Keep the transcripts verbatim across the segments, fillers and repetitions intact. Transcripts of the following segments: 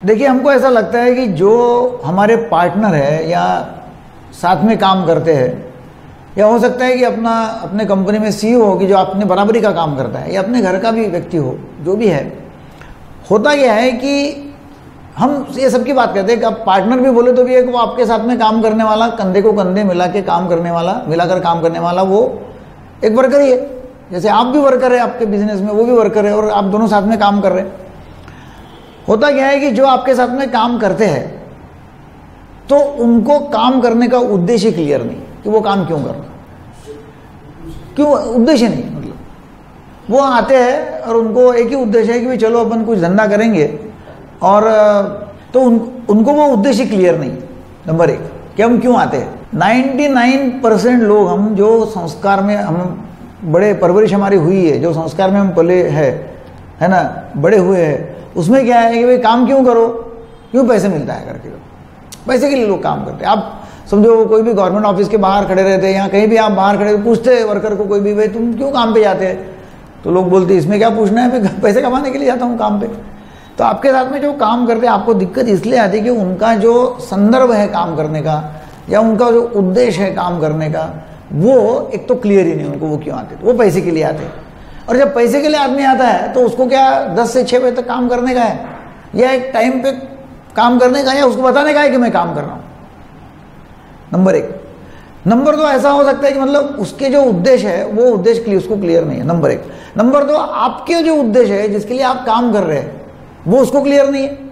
देखिए, हमको ऐसा लगता है कि जो हमारे पार्टनर है या साथ में काम करते हैं, या हो सकता है कि अपना अपने कंपनी में सीईओ हो कि जो अपने बराबरी का काम करता है, या अपने घर का भी व्यक्ति हो, जो भी है, होता क्या है कि हम ये सबकी बात करते हैं कि अब पार्टनर भी बोले तो भी एक वो आपके साथ में काम करने वाला, कंधे को कंधे मिला के काम करने वाला, मिलाकर काम करने वाला, वो एक वर्कर ही है। जैसे आप भी वर्कर है आपके बिजनेस में, वो भी वर्कर है, और आप दोनों साथ में काम कर रहे हैं। होता क्या है कि जो आपके साथ में काम करते हैं तो उनको काम करने का उद्देश्य क्लियर नहीं कि वो काम क्यों कर रहे, क्यों उद्देश्य नहीं, मतलब वो आते हैं और उनको एक ही उद्देश्य है कि भाई चलो अपन कुछ धंधा करेंगे, और तो उन, उनको वो उद्देश्य क्लियर नहीं। नंबर एक कि हम क्यों आते हैं। निन्यानवे परसेंट लोग, हम जो संस्कार में हम बड़े परवरिश हमारी हुई है, जो संस्कार में हम पले है है ना, बड़े हुए हैं, उसमें क्या है कि भाई काम क्यों करो, क्यों पैसे मिलता है करके, पैसे के लिए लोग काम करते हैं। आप समझो कोई भी गवर्नमेंट ऑफिस के बाहर खड़े रहते हैं या कहीं भी आप बाहर खड़े पूछते वर्कर को कोई भी, भाई तुम क्यों काम पे जाते हैं, तो लोग बोलते हैं इसमें क्या पूछना है, मैं पैसे कमाने के लिए जाता हूँ काम पे। तो आपके साथ में जो काम करते हैं आपको दिक्कत इसलिए आती है कि उनका जो संदर्भ है काम करने का, या उनका जो उद्देश्य है काम करने का, वो एक तो क्लियर ही नहीं उनको, वो क्यों आते, वो पैसे के लिए आते हैं। और जब पैसे के लिए आदमी आता है तो उसको क्या दस से छः बजे तक काम करने का है, या एक टाइम पे काम करने का, या उसको बताने का है कि मैं काम कर रहा हूँ। नंबर एक। नंबर दो, ऐसा हो सकता है कि मतलब उसके जो उद्देश्य है वो उद्देश्य क्लियर, उसको क्लियर नहीं है। नंबर एक। नंबर दो, आपके जो उद्देश्य है जिसके लिए आप काम कर रहे हैं वो उसको क्लियर नहीं है।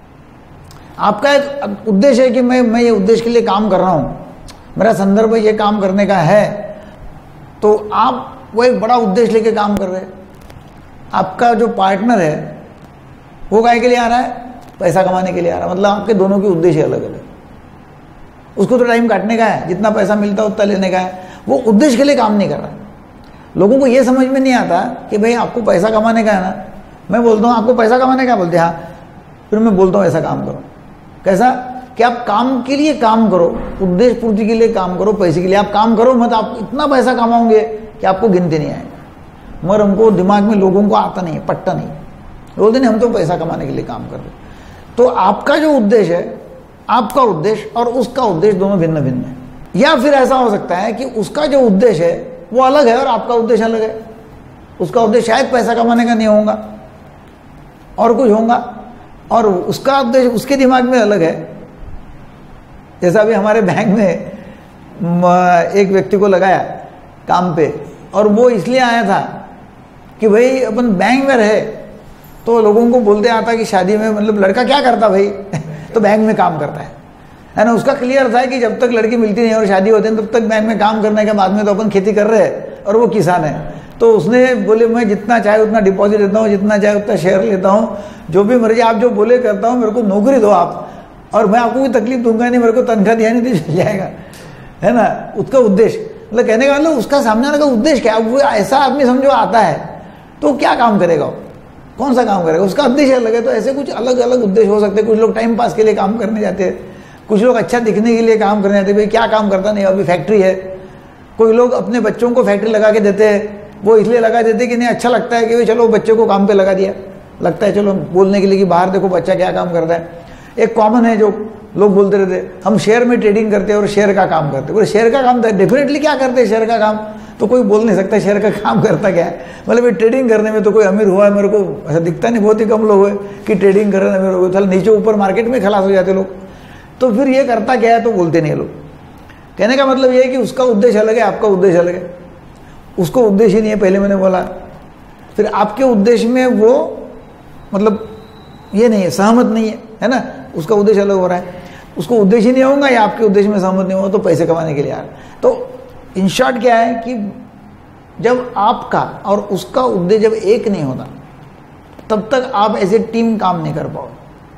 आपका एक उद्देश्य है कि मैं मैं ये उद्देश्य के लिए काम कर रहा हूँ, मेरा संदर्भ ये काम करने का है, तो आप वो एक बड़ा उद्देश्य लेके काम कर रहे हैं। आपका जो पार्टनर है वो काहे के लिए आ रहा है, पैसा कमाने के लिए आ रहा है। मतलब आपके दोनों के उद्देश्य अलग अलग। उसको तो टाइम काटने का है, जितना पैसा मिलता है उतना लेने का है, वो उद्देश्य के लिए काम नहीं कर रहा। लोगों को ये समझ में नहीं आता कि भाई आपको पैसा कमाने का है ना, मैं बोलता हूँ आपको पैसा कमाने का, बोलते हाँ, फिर मैं बोलता हूँ ऐसा काम करो। कैसा कि आप काम के लिए काम करो, उद्देश्य पूर्ति के लिए काम करो, पैसे के लिए आप काम करो मत। आप इतना पैसा कमाओगे कि आपको गिनती नहीं आएगा। मगर हमको दिमाग में लोगों को आता नहीं है, पट्टा नहीं, बोलते नहीं हम तो पैसा कमाने के लिए काम कर रहे। तो आपका जो उद्देश्य है, आपका उद्देश्य और उसका उद्देश्य दोनों भिन्न भिन्न है। या फिर ऐसा हो सकता है कि उसका जो उद्देश्य है वो अलग है और आपका उद्देश्य अलग है। उसका उद्देश्य शायद पैसा कमाने का नहीं होगा और कुछ होगा, और उसका उद्देश्य उसके दिमाग में अलग है। जैसा अभी हमारे बैंक में एक व्यक्ति को लगाया काम पे, और वो इसलिए आया था कि भाई अपन बैंक में रहे तो लोगों को बोलते आता कि शादी में मतलब लड़का क्या करता भाई तो बैंक में काम करता है, है ना। उसका क्लियर था कि जब तक लड़की मिलती नहीं और शादी होती है तब तक बैंक में काम करने के बाद में तो अपन खेती कर रहे हैं और वो किसान है। तो उसने बोले मैं जितना चाहे उतना डिपॉजिट देता हूँ, जितना चाहे उतना शेयर लेता हूँ, जो भी मर्जी आप जो बोले करता हूँ, मेरे को नौकरी दो आप, और मैं आपको कोई तकलीफ दूंगा नहीं, मेरे को तनख्वाह दिया नहीं तो चल जाएगा, है ना। उसका उद्देश्य मतलब कहने का मतलब उसका सामने वाले का उद्देश्य क्या, वो ऐसा आदमी समझो आता है तो क्या काम करेगा, कौन सा काम करेगा, उसका उद्देश्य अलग है। तो ऐसे कुछ अलग अलग उद्देश्य हो सकते हैं। कुछ लोग टाइम पास के लिए काम करने जाते हैं, कुछ लोग अच्छा दिखने के लिए काम करने जाते हैं। भाई क्या काम करता नहीं, अभी फैक्ट्री है। कोई लोग अपने बच्चों को फैक्ट्री लगा के देते हैं, वो इसलिए लगा देते कि नहीं अच्छा लगता है कि भाई चलो बच्चे को काम पे लगा दिया, लगता है चलो बोलने के लिए कि बाहर देखो बच्चा क्या काम करता है। एक कॉमन है जो लोग बोलते रहते हम शेयर में ट्रेडिंग करते हैं और शेयर का काम करते हैं। शेयर का काम डेफिनेटली क्या करते हैं, शेयर का काम तो कोई बोल नहीं सकता शेयर का काम करता क्या है। मतलब ट्रेडिंग करने में तो कोई अमीर हुआ है मेरे को ऐसा दिखता नहीं, बहुत ही कम लोग हुए कि ट्रेडिंग कर रहे हैं अमीर हो गए, नीचे ऊपर मार्केट में खलास हो जाते लोग। तो फिर ये करता क्या है तो बोलते नहीं लोग। कहने का मतलब ये है कि उसका उद्देश्य अलग है, आपका उद्देश्य अलग है। उसको उद्देश्य नहीं है, पहले मैंने बोला। फिर आपके उद्देश्य में वो मतलब ये नहीं है, सहमत नहीं है, है ना। उसका उद्देश्य अलग हो रहा है, उसको उद्देश्य नहीं होगा या आपके उद्देश्य में सहमत नहीं होगा तो पैसे कमाने के लिए आ रहा है। तो इन शॉर्ट क्या है कि जब आपका और उसका उद्देश्य जब एक नहीं होता तब तक आप ऐसे टीम काम नहीं कर पाओगे।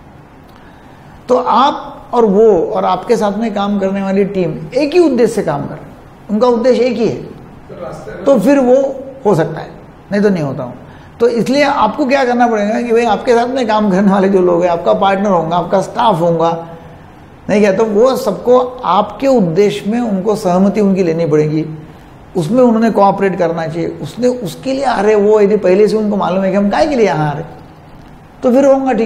तो आप और वो और आपके साथ में काम करने वाली टीम एक ही उद्देश्य से काम कर रहे हैं, उनका उद्देश्य एक ही है, तो फिर वो हो सकता है, नहीं तो नहीं होता हूँ। तो इसलिए आपको क्या करना पड़ेगा कि भाई आपके साथ में काम करने वाले जो लोग हैं, आपका पार्टनर होगा, आपका स्टाफ होगा, नहीं क्या, तो वो सबको आपके उद्देश्य में उनको सहमति उनकी लेनी पड़ेगी, उसमें उन्होंने कोऑपरेट करना चाहिए। उसने उसके लिए आ रहे वो यदि पहले से उनको मालूम है कि हम काहे के लिए यहाँ आ रहे तो फिर होगा ठीक,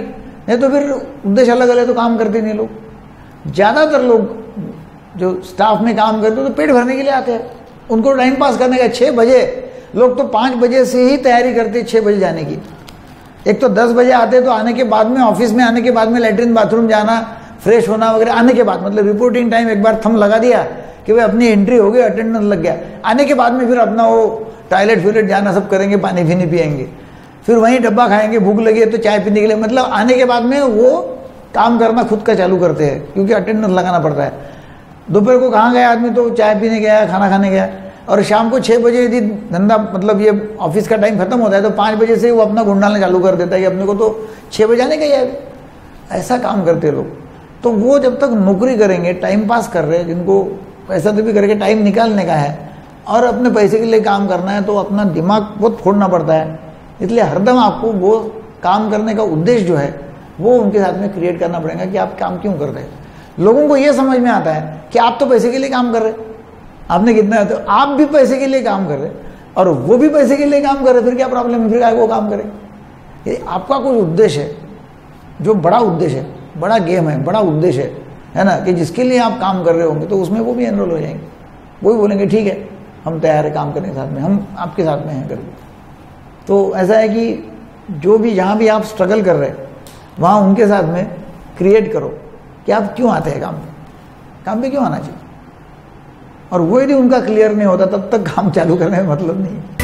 नहीं तो फिर उद्देश्य अलग अलग तो काम करते नहीं लोग। ज़्यादातर लोग जो स्टाफ में काम करते हैं तो पेट भरने के लिए आते हैं, उनको टाइम पास करने का। छः बजे लोग तो पाँच बजे से ही तैयारी करते हैं छः बजे जाने की। एक तो दस बजे आते तो आने के बाद में, ऑफिस में आने के बाद में लैट्रिन बाथरूम जाना, फ्रेश होना वगैरह, आने के बाद मतलब रिपोर्टिंग टाइम एक बार थम लगा दिया कि भाई अपनी एंट्री हो गई, अटेंडेंस लग गया। आने के बाद में फिर अपना वो टॉयलेट फ्यूलेट जाना सब करेंगे, पानी पीनी पियेंगे, फिर वहीं डब्बा खाएंगे, भूख लगी है तो चाय पीने के लिए, मतलब आने के बाद में वो काम करना खुद का चालू करते हैं क्योंकि अटेंडेंस लगाना पड़ता है। दोपहर को कहाँ गया आदमी, तो चाय पीने गया, खाना खाने गया, और शाम को छः बजे यदि धंधा मतलब ये ऑफिस का टाइम खत्म होता है तो पाँच बजे से वो अपना गुंडालना चालू कर देता है कि अपने को तो छः बजे आने का ही है। ऐसा काम करते लोग। तो वो जब तक नौकरी करेंगे, टाइम पास कर रहे हैं, जिनको पैसा तो भी करके टाइम निकालने का है और अपने पैसे के लिए काम करना है, तो अपना दिमाग बहुत फोड़ना पड़ता है। इसलिए हरदम आपको वो काम करने का उद्देश्य जो है वो उनके साथ में क्रिएट करना पड़ेगा कि आप काम क्यों कर रहे हैं। लोगों को ये समझ में आता है कि आप तो पैसे के लिए काम कर रहे हैं, आपने कितना है तो आप भी पैसे के लिए काम कर रहे हैं और वो भी पैसे के लिए काम कर रहे हैं, फिर क्या प्रॉब्लम है, फिर क्या वो काम करें। यदि आपका कोई उद्देश्य है, जो बड़ा उद्देश्य है, बड़ा गेम है, बड़ा उद्देश्य है, है ना, कि जिसके लिए आप काम कर रहे होंगे, तो उसमें वो भी एनरोल हो जाएंगे। वो भी बोलेंगे ठीक है हम तैयार है काम करने के साथ में, हम आपके साथ में हैं करके। तो ऐसा है कि जो भी जहाँ भी आप स्ट्रगल कर रहे हैं वहाँ उनके साथ में क्रिएट करो कि आप क्यों आते हैं काम पे, काम पे क्यों आना चाहिए। और वो यदि उनका क्लियर नहीं होता तब तक काम चालू करने में मतलब नहीं है।